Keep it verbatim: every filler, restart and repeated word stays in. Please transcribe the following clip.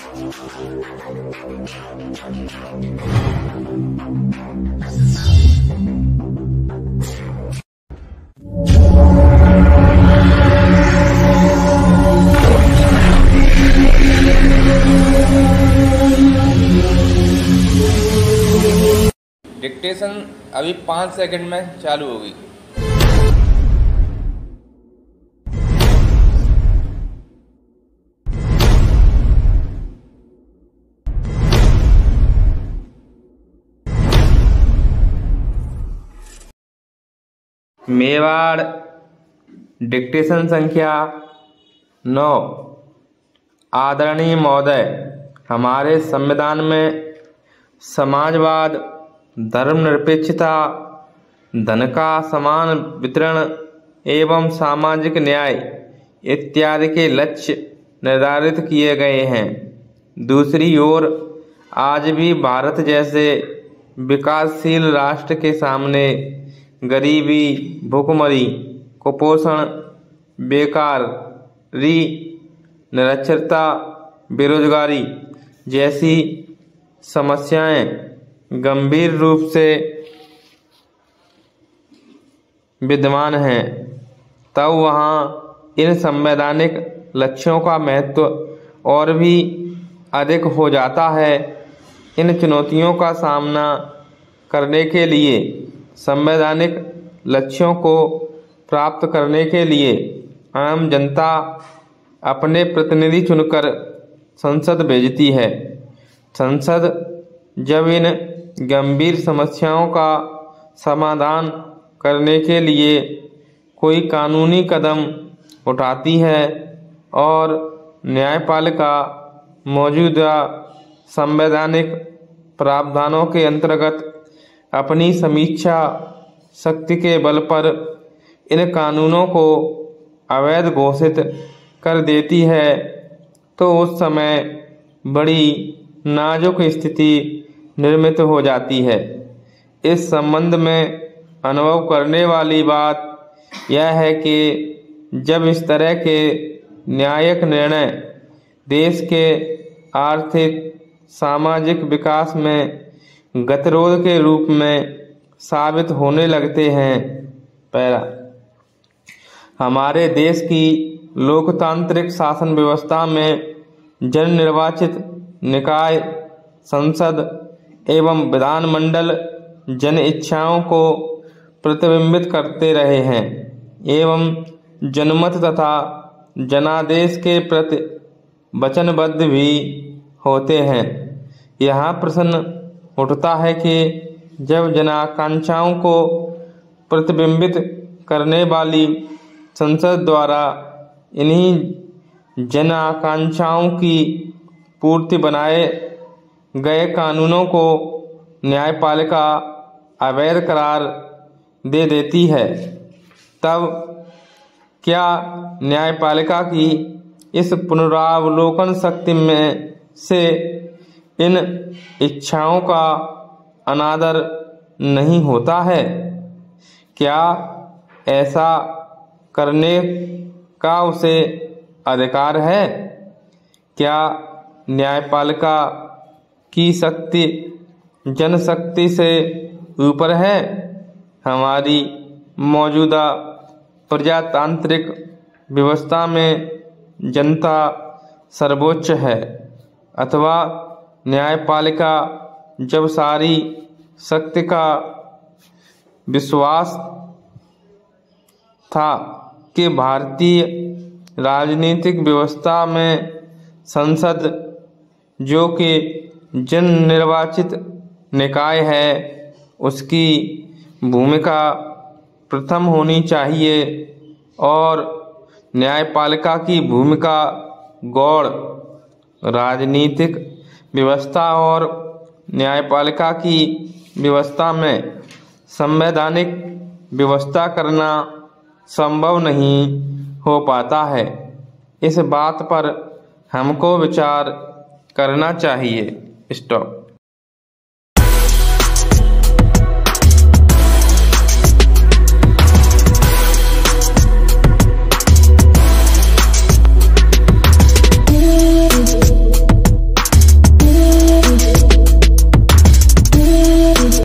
Dictation अभी पाँच second में चालू होगी। मेवाड़ डिक्टेशन संख्या नौ। आदरणीय महोदय, हमारे संविधान में समाजवाद, धर्मनिरपेक्षता, धन का समान वितरण एवं सामाजिक न्याय इत्यादि के लक्ष्य निर्धारित किए गए हैं। दूसरी ओर आज भी भारत जैसे विकासशील राष्ट्र के सामने गरीबी, भूखमरी, कुपोषण, बेकारी, निरक्षरता, बेरोजगारी जैसी समस्याएं गंभीर रूप से विद्यमान हैं, तब वहाँ इन संवैधानिक लक्ष्यों का महत्व और भी अधिक हो जाता है। इन चुनौतियों का सामना करने के लिए, संवैधानिक लक्ष्यों को प्राप्त करने के लिए आम जनता अपने प्रतिनिधि चुनकर संसद भेजती है। संसद जब इन गंभीर समस्याओं का समाधान करने के लिए कोई कानूनी कदम उठाती है और न्यायपालिका मौजूदा संवैधानिक प्रावधानों के अंतर्गत अपनी समीक्षा शक्ति के बल पर इन कानूनों को अवैध घोषित कर देती है, तो उस समय बड़ी नाजुक स्थिति निर्मित हो जाती है। इस संबंध में अनुभव करने वाली बात यह है कि जब इस तरह के न्यायिक निर्णय देश के आर्थिक सामाजिक विकास में गतिरोध के रूप में साबित होने लगते हैं। पहला, हमारे देश की लोकतांत्रिक शासन व्यवस्था में जन निर्वाचित निकाय, संसद एवं विधानमंडल जन इच्छाओं को प्रतिबिंबित करते रहे हैं एवं जनमत तथा जनादेश के प्रति वचनबद्ध भी होते हैं। यहाँ प्रश्न उठता है कि जब जनाकांक्षाओं को प्रतिबिंबित करने वाली संसद द्वारा इन्हीं जन आकांक्षाओं की पूर्ति बनाए गए कानूनों को न्यायपालिका अवैध करार दे देती है, तब क्या न्यायपालिका की इस पुनरावलोकन शक्ति में से इन इच्छाओं का अनादर नहीं होता है? क्या ऐसा करने का उसे अधिकार है? क्या न्यायपालिका की शक्ति जनशक्ति से ऊपर है? हमारी मौजूदा प्रजातांत्रिक व्यवस्था में जनता सर्वोच्च है, अथवा न्यायपालिका जब सारी शक्ति का विश्वास था कि भारतीय राजनीतिक व्यवस्था में संसद, जो कि जन निर्वाचित निकाय है, उसकी भूमिका प्रथम होनी चाहिए और न्यायपालिका की भूमिका गौड़। राजनीतिक व्यवस्था और न्यायपालिका की व्यवस्था में संवैधानिक व्यवस्था करना संभव नहीं हो पाता है। इस बात पर हमको विचार करना चाहिए। स्टॉप।